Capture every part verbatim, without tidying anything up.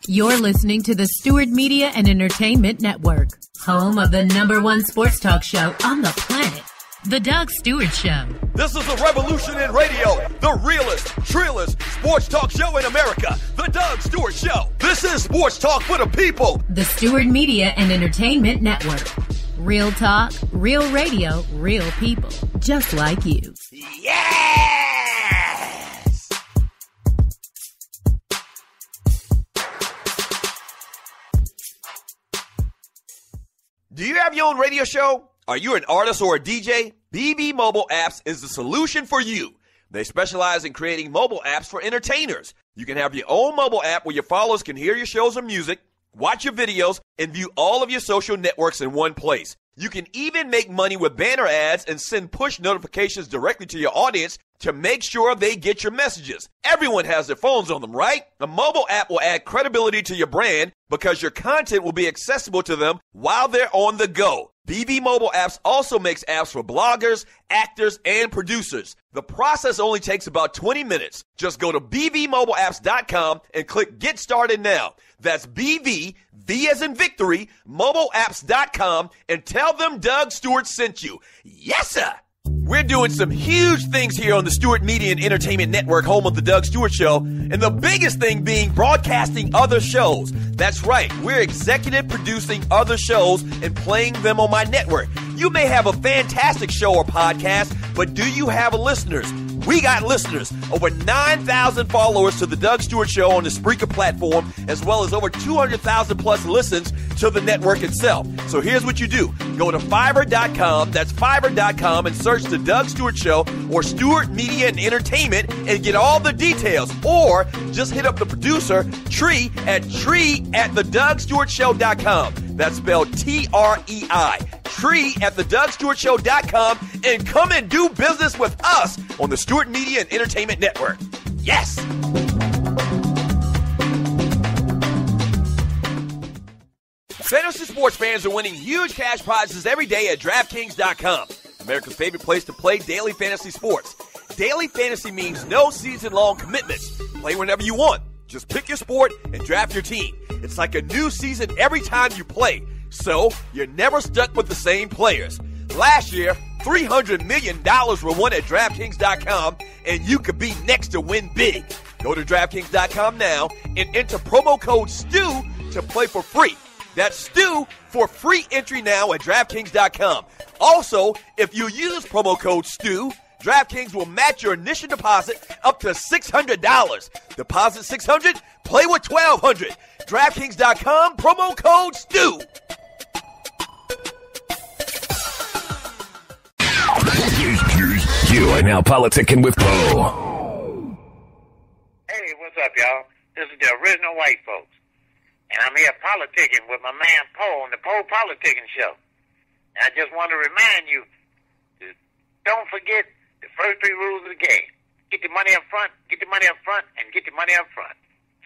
You're listening to the Stewart Media and Entertainment Network, home of the number one sports talk show on the planet, The Doug Stewart Show. This is a revolution in radio, the realest, trillest sports talk show in America, The Doug Stewart Show. This is sports talk for the people. The Stewart Media and Entertainment Network. Real talk, real radio, real people, just like you. Yes! Do you have your own radio show? Are you an artist or a D J? B B Mobile Apps is the solution for you. They specialize in creating mobile apps for entertainers. You can have your own mobile app where your followers can hear your shows or music, watch your videos, and view all of your social networks in one place. You can even make money with banner ads and send push notifications directly to your audience to make sure they get your messages. Everyone has their phones on them, right? A mobile app will add credibility to your brand because your content will be accessible to them while they're on the go. B B Mobile Apps also makes apps for bloggers, actors, and producers. The process only takes about twenty minutes. Just go to b v mobile apps dot com and click Get Started Now. That's B V, V as in victory, mobile apps dot com, and tell them Doug Stewart sent you. Yes, sir! We're doing some huge things here on the Stewart Media and Entertainment Network, home of the Doug Stewart Show, and the biggest thing being broadcasting other shows. That's right, we're executive producing other shows and playing them on my network. You may have a fantastic show or podcast, but do you have listeners? We got listeners. Over nine thousand followers to the Doug Stewart Show on the Spreaker platform, as well as over two hundred thousand plus listens to the network itself. So here's what you do. Go to Fiverr dot com, that's Fiverr dot com, and search the Doug Stewart Show or Stewart Media and Entertainment and get all the details. Or just hit up the producer, Tree, at Tree at the Doug Stewart Show dot com. That's spelled T R E I. Tree at the Doug Stewart Show dot com, and come and do business with us on the Stewart Media and Entertainment Network. Yes! Fantasy sports fans are winning huge cash prizes every day at DraftKings dot com, America's favorite place to play daily fantasy sports. Daily fantasy means no season-long commitments. Play whenever you want. Just pick your sport and draft your team. It's like a new season every time you play, so you're never stuck with the same players. Last year, three hundred million dollars were won at DraftKings dot com, and you could be next to win big. Go to DraftKings dot com now and enter promo code STEW to play for free. That's STEW for free entry now at DraftKings dot com. Also, if you use promo code STEW, DraftKings will match your initial deposit up to six hundred dollars. Deposit six hundred dollars, play with twelve hundred dollars. DraftKings dot com, promo code STEW. You are now politicking with Po. Hey, what's up, y'all? This is the original white folks. And I'm here politicking with my man Po on the Po Politickin Show. And I just want to remind you, don't forget the first three rules of the game. Get the money up front, get the money up front, and get the money up front.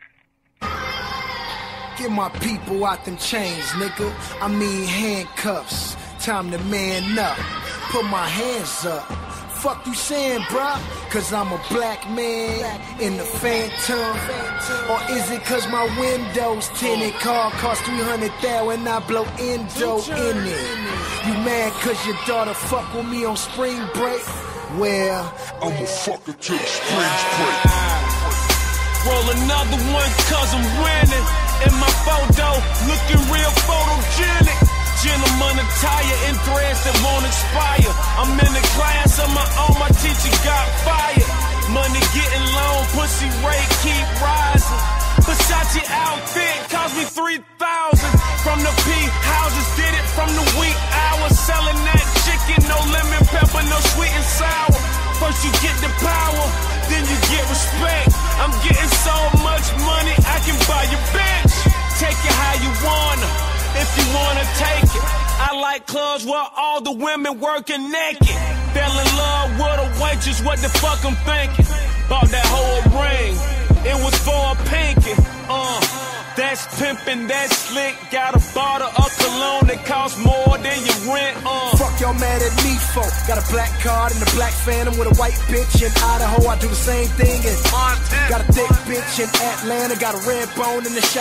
Get my people out them chains, nigga. I mean handcuffs. Time to man up. Put my hands up. Fuck you saying, bruh? Cause I'm a black man in the Phantom. Or is it cause my windows tinted? Car cost three hundred thousand and I blow endo in it. You mad cause your daughter fuck with me on spring break? Well, I'ma fuck her till the springs break. Roll another one cause I'm winning. In my photo, looking real photogenic. Gentleman attire in threads that won't expire. I'm in the class on my own, my teacher got fired. Money getting low, pussy rate keep rising. Versace outfit cost me three thousand. From the P houses, did it from the week hours. Selling that chicken, no lemon pepper, no sweet and sour. First you get the power, then you get respect. I'm getting so much money, I can buy your bitch. Take it how you wanna, if you wanna take it. I like clubs where all the women working naked. Fell in love with a waitress, what the fuck I'm thinking? Bought that whole ring, it was for a pinky. Uh, that's pimpin', that's slick. Got a bottle of cologne that costs more than your rent. Uh. Fuck y'all mad at me for? Got a black card and a black Phantom with a white bitch in Idaho. I do the same thing in Montana. Got a thick bitch in Atlanta. Got a red bone in the shop.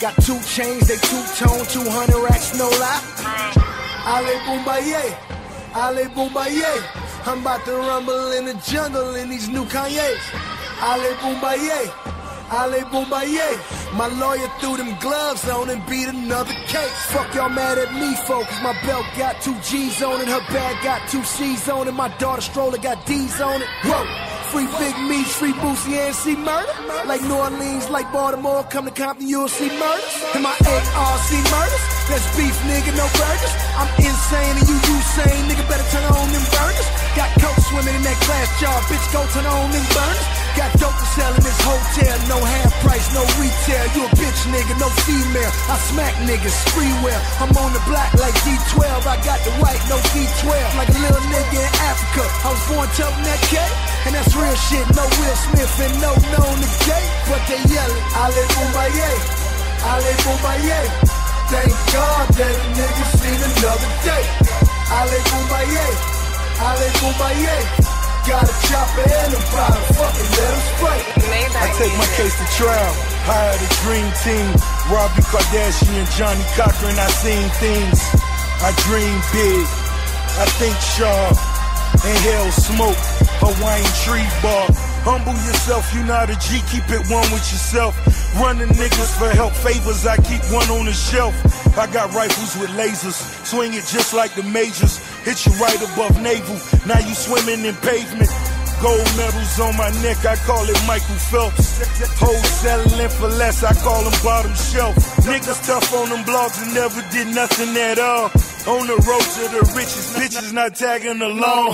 Got two chains, they two-tone, two hundred racks, no lie. Ale Boombaye, Ale Boombaye. I'm about to rumble in the jungle in these new Kanye's. Ale Boombaye, Ale Boombaye. My lawyer threw them gloves on and beat another case. Fuck y'all mad at me, folks. My belt got two G's on it, her bag got two C's on it, my daughter stroller got D's on it. Whoa. Free Big Meats, free Boosie, and see murder. Like New Orleans, like Baltimore, come to Compton, you'll see murders. And my A R C murders, that's beef, nigga, no burgers. I'm insane and you Usain, nigga, better turn on them burners. Got coke swimming in that glass jar, bitch, go turn on them burners. Got dope to sell in this hotel, no half price, no retail. You a bitch, nigga, no female. I smack niggas, freeware. I'm on the block like D twelve, I got the white, no D twelve. Like a little nigga in Africa, I was born toting that K. And that's real shit, no Will Smith and no known the gate. But they yelling, Ale Boombaye, Ale Boombaye. Thank God that a nigga seen another day. Ale Boombaye, Ale Boombaye. Got a chopper and a bottle, fucking let him spray. I take my case to trial, hire the dream team. Robbie Kardashian, Johnny Cochran, I seen things. I dream big, I think sharp. Inhale smoke, Hawaiian tree bark. Humble yourself, you not a G, keep it one with yourself. Running niggas for help favors, I keep one on the shelf. I got rifles with lasers, swing it just like the majors. Hit you right above navel, now you swimming in pavement. Gold medals on my neck, I call it Michael Phelps. Hoes settling for less, I call them bottom shelf. Niggas tough on them blogs and never did nothing at all. On the road to the richest, bitches not tagging along.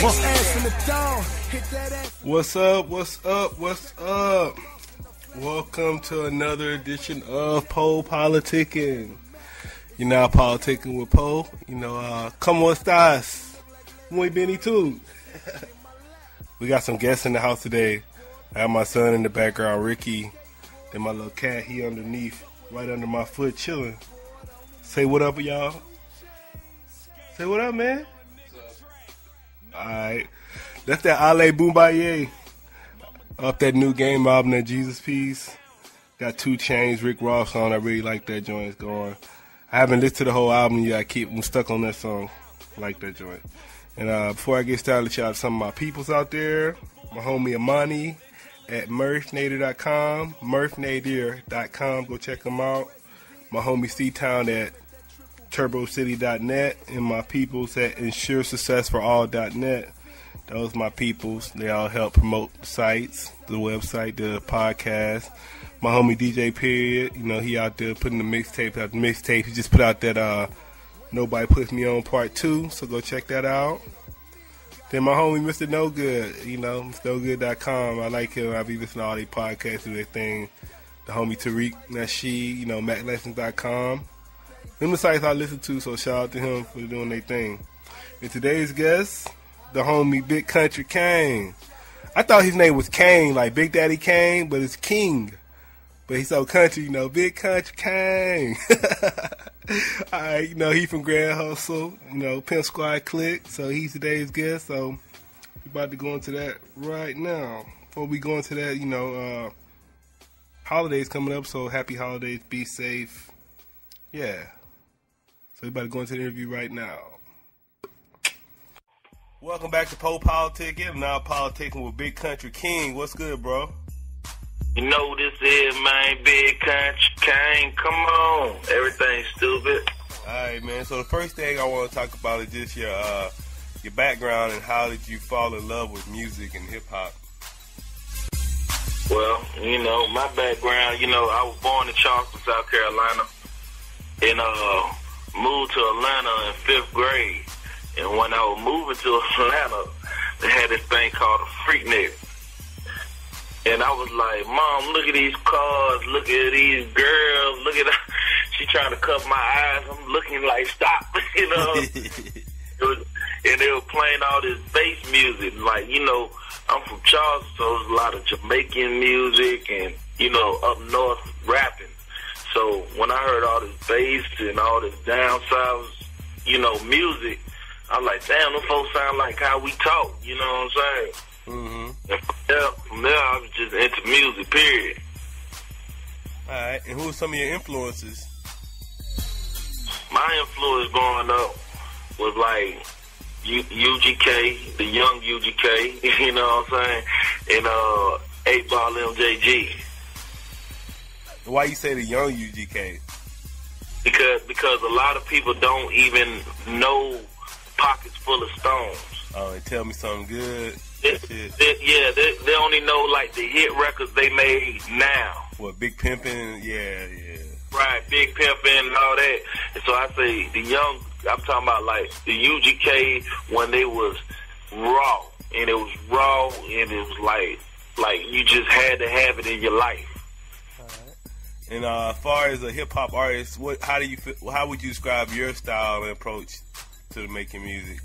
What's up, what's up, what's up? Welcome to another edition of Po Politickin. You're now politicking with Po. You know, uh, como estas? Muy bien y tú? We got some guests in the house today. I have my son in the background, Ricky. Then my little cat, he underneath, right under my foot, chilling. Say what up, y'all. Say what up, man. What's up? Alright. That's that Ale Boombaye. Off that new game album, that Jesus Piece. Got two chains, Rick Ross on. I really like that joint. It's going. I haven't listened to the whole album yet. I keep I'm stuck on that song. I like that joint. And uh, before I get started, shout out to some of my peoples out there. My homie Amani at Murph Nader dot com. Murph Nader dot com. Go check him out. My homie C-Town at Turbo City dot net. And my peoples at Ensure Success For All dot net. Those my peoples. They all help promote sites, the website, the podcast. My homie D J Period. You know, he out there putting the mixtape out. The mixtape. He just put out that uh, Nobody Puts Me On Part two. So go check that out. Then my homie Mister No Good. You know, Mister No Good dot com. I like him. I be listening to all these podcasts and everything. The homie Tariq Nasheed. You know, Mac Lessons dot com. Them the sites I listen to. So shout out to him for doing their thing. And today's guest, the homie Big Kuntry King. I thought his name was Kane, like Big Daddy Kane, but it's King. But he's so country, you know, Big Kuntry King. Alright, you know, he from Grand Hustle, you know, Pimp Squad Clique, so he's today's guest, so we're about to go into that right now. Before we go into that, you know, uh, holidays coming up, so happy holidays, be safe. Yeah. So we're about to go into the interview right now. Welcome back to Po Politickin. I'm now politicking with Big Kuntry King. What's good, bro? You know this is my Big Kuntry King. Come on. Everything's stupid. All right, man. So the first thing I want to talk about is just your uh, your background and how did you fall in love with music and hip-hop? Well, you know, my background, you know, I was born in Charleston, South Carolina, and uh, moved to Atlanta in fifth grade. And when I was moving to Atlanta, they had this thing called a freak nigga. And I was like, Mom, look at these cars, look at these girls, look at that. She trying to cover my eyes. I'm looking like, stop, you know. It was, and they were playing all this bass music. Like, you know, I'm from Charleston, so there's a lot of Jamaican music and, you know, up north rapping. So when I heard all this bass and all this down south, you know, music, I was like, damn, them folks sound like how we talk, you know what I'm saying? Mm-hmm. And from there, from there, I was just into music, period. All right. And who are some of your influences? My influence growing up was like U- UGK, the young U G K, you know what I'm saying? And uh, eight ball M J G. Why you say the young U G K? Because because a lot of people don't even know Pockets Full of Stones. Oh, and Tell Me Something Good. It, it, yeah, they, they only know like the hit records they made now. What, Big Pimpin'? Yeah, yeah. Right, Big Pimpin' and all that. And so I say the young, I'm talking about like the U G K when they was raw. And it was raw and it was like, like you just had to have it in your life. And uh, as far as a hip hop artist, what? How do you? Feel, how would you describe your style and approach to making music?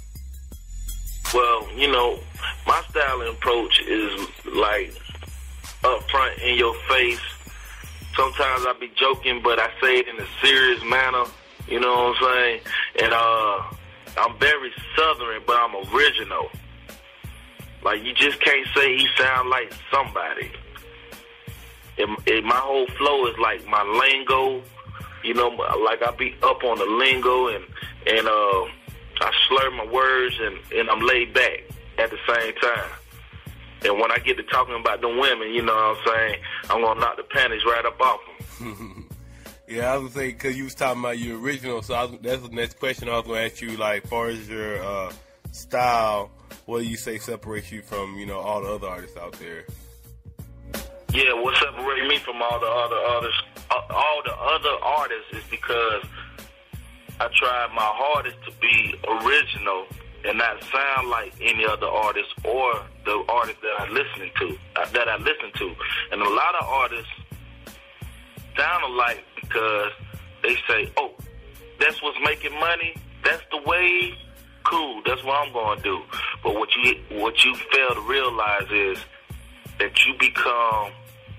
Well, you know, my style and approach is like upfront in your face. Sometimes I be joking, but I say it in a serious manner. You know what I'm saying? And uh, I'm very southern, but I'm original. Like you just can't say he sound like somebody. It, it, my whole flow is like my lingo, you know, like I be up on the lingo and, and uh, I slur my words and, and I'm laid back at the same time. And when I get to talking about the women, you know what I'm saying, I'm going to knock the panties right up off them. Yeah, I was going to say, because you was talking about your original, so I was, that's the next question I was going to ask you, like, as far as your uh, style, what do you say separates you from, you know, all the other artists out there? Yeah, what separates me from all the other artists, all the other artists is because I tried my hardest to be original and not sound like any other artist or the artist that I listen to, uh, that I listen to. And a lot of artists sound alike because they say, "Oh, that's what's making money. That's the way. Cool. That's what I'm going to do." But what you what you fail to realize is that you become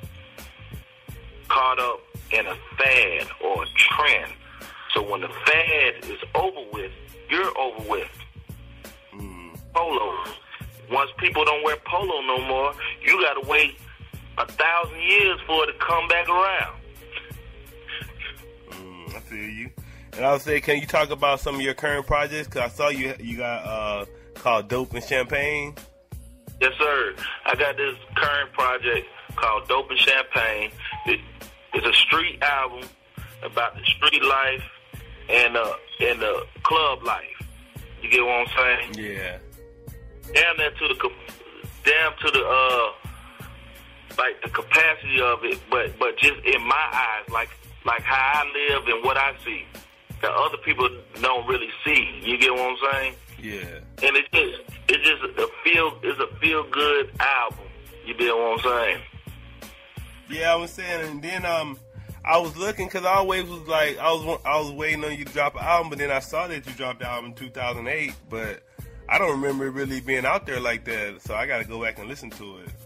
caught up in a fad or a trend. So when the fad is over with, you're over with. Mm. Polos. Once people don't wear polo no more, you got to wait a thousand years for it to come back around. Mm, I feel you. And I would say, can you talk about some of your current projects? Because I saw you you got uh, called Dope and Champagne. Yes, sir. I got this current project called Dope and Champagne. It, it's a street album about the street life and uh, and the club life. You get what I'm saying? Yeah. Damn that to the damn to the uh like the capacity of it, but but just in my eyes, like like how I live and what I see that other people don't really see. You get what I'm saying? Yeah. And it's just it's just a feel it's a feel good album. You get what I'm saying? Yeah, I was saying, and then um, I was looking because I always was like I was I was waiting on you to drop an album, but then I saw that you dropped the album in two thousand eight, but I don't remember it really being out there like that, so I got to go back and listen to it.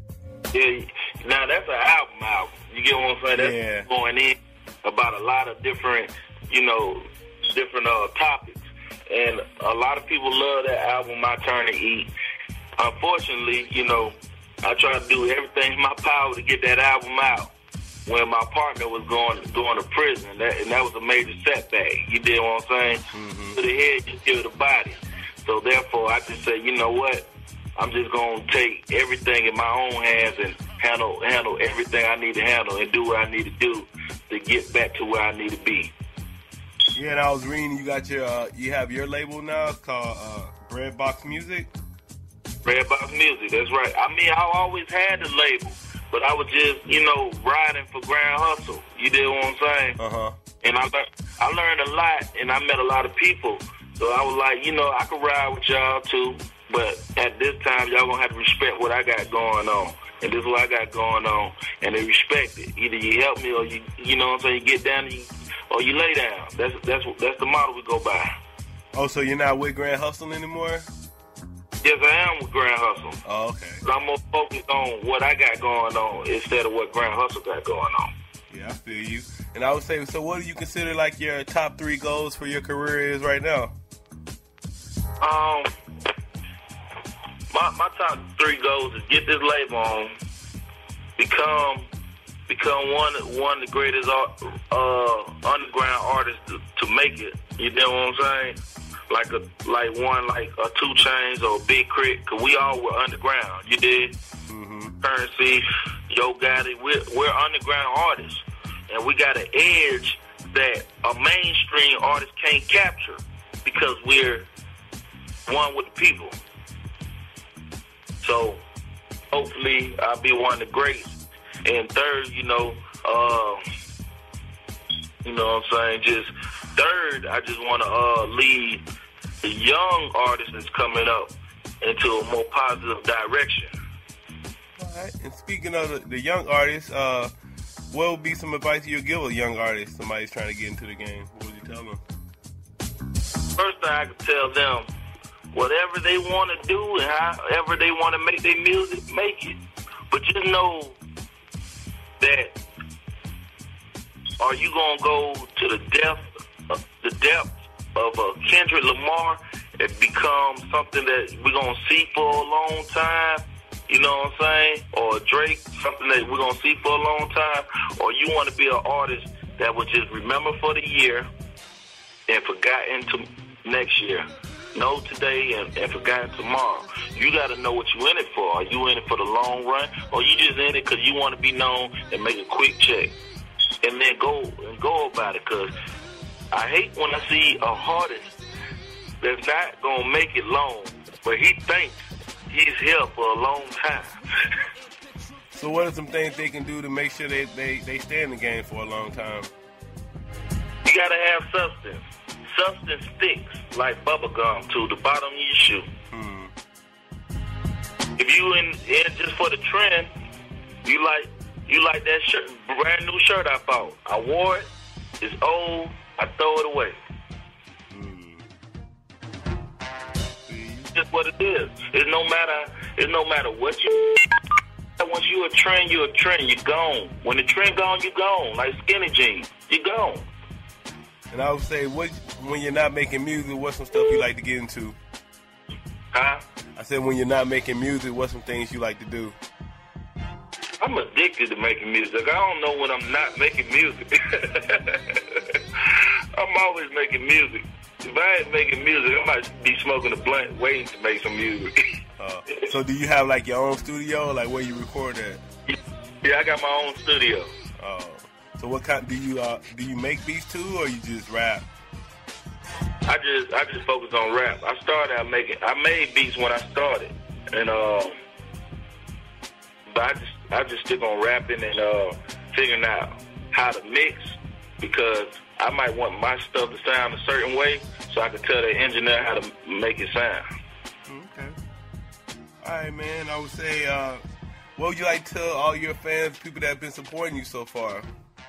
Yeah, now that's an album album. You get what I'm saying? That's yeah. Going in about a lot of different, you know, different uh, topics, and a lot of people love that album, My Turn to Eat. Unfortunately, you know, I tried to do everything in my power to get that album out when my partner was going going to prison, that, and that was a major setback. You did what I'm saying? Mm-hmm. To the head, you kill the body. So therefore, I just say, you know what? I'm just gonna take everything in my own hands and handle handle everything I need to handle and do what I need to do to get back to where I need to be. Yeah, and I was reading you got your uh, you have your label now. It's called uh, Bread Box Music. Bread Box Music, that's right. I mean, I always had the label, but I was just, you know, riding for Grand Hustle. You did what I'm saying? Uh huh. And I learned, I learned a lot, and I met a lot of people. So I was like, you know, I could ride with y'all too, but at this time, y'all gonna have to respect what I got going on, and this is what I got going on, and they respect it. Either you help me or you, you know what I'm saying, you get down, and you, or you lay down. That's that's that's the model we go by. Oh, so you're not with Grand Hustle anymore? Yes, I am with Grand Hustle. Oh, okay. But I'm more focused on what I got going on instead of what Grand Hustle got going on. Yeah, I feel you. And I would say, so what do you consider like your top three goals for your career is right now? Um, my my top three goals is get this label on, become become one one of the greatest uh, underground artists to, to make it. You know what I'm saying? Like a like one like a Two Chainz or a Big Crit, cause we all were underground. You did. Mm-hmm. Currency, Yo Gotti, we're we're underground artists, and we got an edge that a mainstream artist can't capture because we're one with the people. So hopefully I'll be one of the greats. And third, you know, uh, you know what I'm saying, just third, I just want to uh, lead the young artists that's coming up into a more positive direction. All right. And speaking of the, the young artists, uh, what would be some advice you'll give a young artist, somebody's trying to get into the game? What would you tell them? First thing I could tell them, whatever they want to do and however they want to make their music, make it. But just know that, are you going to go to the depth, uh, the depth of a Kendrick Lamar and become something that we're going to see for a long time? You know what I'm saying? Or Drake, something that we're going to see for a long time? Or you want to be an artist that will just remember for the year and forgotten to next year? Know today and, and forgotten tomorrow. You got to know what you in it for. Are you in it for the long run? Or you just in it because you want to be known and make a quick check? And then go and go about it, because I hate when I see a artist that's not going to make it long, but he thinks he's here for a long time. So what are some things they can do to make sure they, they, they stay in the game for a long time? You got to have substance. Substance sticks like bubble gum to the bottom of your shoe. Hmm. If you in, in just for the trend, you like you like that shirt, brand new shirt I bought. I wore it. It's old. I throw it away. Hmm. It's just what it is. It's no matter. It's no matter what you. Once you a trend, you a trend. You gone. When the trend gone, you gone. Like skinny jeans, you gone. And I would say, what when you're not making music, what's some stuff you like to get into? Huh? I said, when you're not making music, what's some things you like to do? I'm addicted to making music. I don't know when I'm not making music. I'm always making music. If I ain't making music, I might be smoking a blunt waiting to make some music. uh, so do you have, like, your own studio, like, where you record at? Yeah, I got my own studio. Oh. So what kind do you uh, do you make beats too, or you just rap? I just I just focus on rap. I started out making I made beats when I started, and uh, but I just I just stick on rapping and uh, figuring out how to mix, because I might want my stuff to sound a certain way, so I can tell the engineer how to make it sound. Okay. All right, man. I would say, uh, what would you like to tell all your fans, people that have been supporting you so far?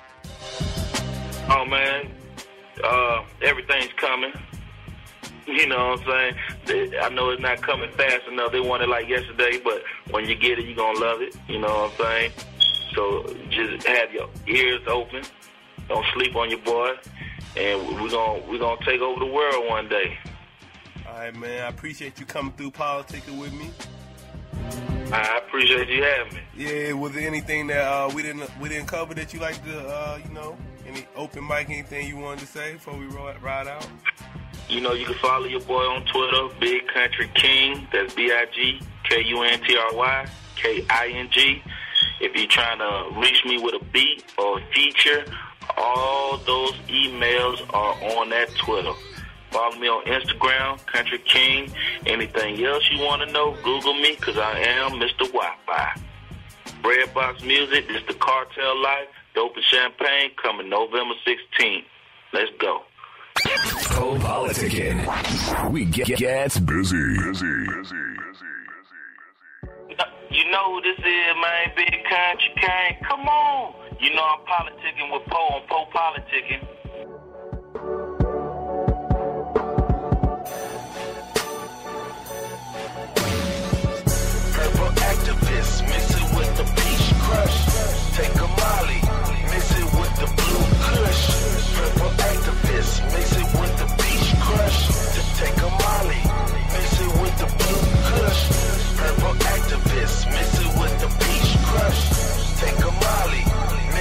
Oh, man, uh, everything's coming. You know what I'm saying? I know it's not coming fast enough. They want it like yesterday, but when you get it, you're going to love it. You know what I'm saying? So just have your ears open. Don't sleep on your boy. And we're going we're gonna take over the world one day. All right, man. I appreciate you coming through politicking with me. I appreciate you having me. Yeah, was there anything that uh, we didn't we didn't cover that you like to, uh, you know, any open mic, anything you wanted to say before we ride out? You know, you can follow your boy on Twitter, Big Kuntry King. That's B I G K U N T R Y K I N G. If you're trying to reach me with a beat or a feature, all those emails are on that Twitter. Follow me on Instagram, Country King. Anything else you want to know, Google me, because I am Mister Wi-Fi. Red Box Music, this the Cartel Life. Dope and Champagne, coming November sixteenth. Let's go. Po Politickin. We get gets busy. Busy. Busy. Busy. You know who this is, man, Big Kuntry King. Come on. You know I'm politicking with Po on Po Politickin. Purple activist, mix it with the peach crush. Take a molly, mix it with the blue kush. Purple activist, mix it with the peach crush. Just take a molly, mix it with the blue kush. Purple activist, mix it with the peach crush. Take a molly,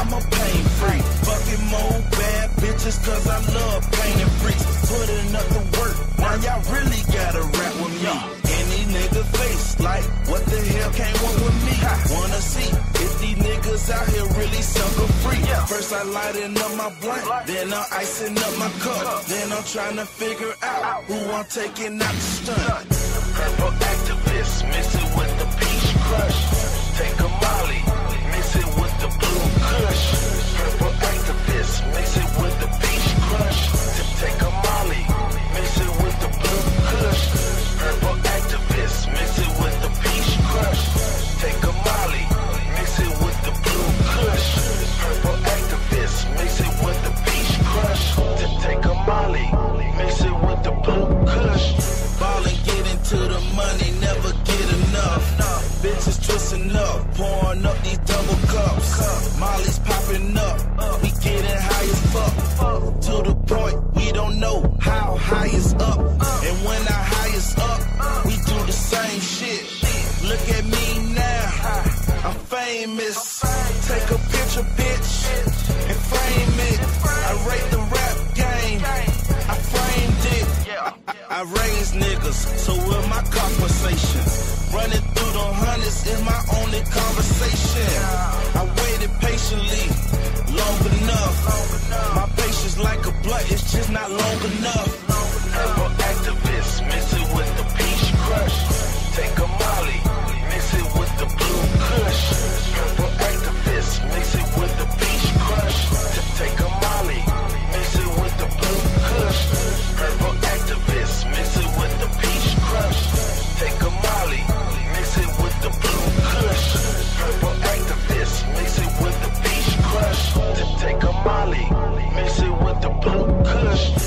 I'm a pain free. Fucking more bad bitches cause I love painting freaks. Putting up the work, now y'all really gotta rap with me. Any nigga face like, what the hell came on with me? Wanna see if these niggas out here really sucker free. First I lighten up my blunt, then I'm icing up my cup. Then I'm trying to figure out who I'm taking out the stunt. Purple activist, mix it with the peach crush. Take a molly, mix it with the blue kush. Purple activist, mix it with the peach crush. Take a molly, mix it with the blue kush. Purple activist, mix it with the peach crush. Take a molly, mix it with the blue kush. Purple activist, mix it with the peach crush. Take a molly, mix it with the blue kush. Ballin', get into the money, never get enough. Bitches twisting up, pouring up these double cups. Molly's popping up, we getting high as fuck. To the point, we don't know how high is up. And when our high is up, we do the same shit. Look at me now, I'm famous. Take a picture, bitch, and frame it. I rate the rap game, I framed it. I, I, I raise niggas, so will my conversation. Running through the hundreds is my only conversation. I waited patiently, long enough. My patience like a blunt, it's just not long enough. Purple activist, mix it with the peach crush. Take a molly, mix it with the blue kush. Purple activist, mix it with the peach crush. Take a molly, mix it with the blue kush. Purple activist, mix it with the peach crush. Take a molly, mix it with the blue kush. Purple activist, mix it with the peach crush. Take a molly, mix it with the blue kush.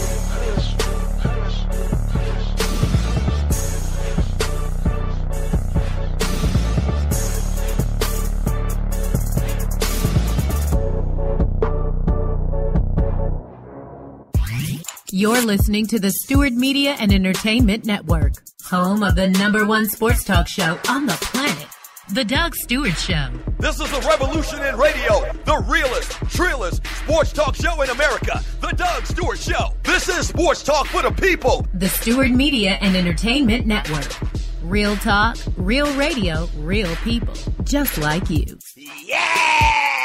You're listening to the Stewart Media and Entertainment Network, home of the number one sports talk show on the planet, The Doug Stewart Show. This is a revolution in radio, the realest, trillest sports talk show in America, The Doug Stewart Show. This is sports talk for the people. The Stewart Media and Entertainment Network. Real talk, real radio, real people, just like you. Yeah!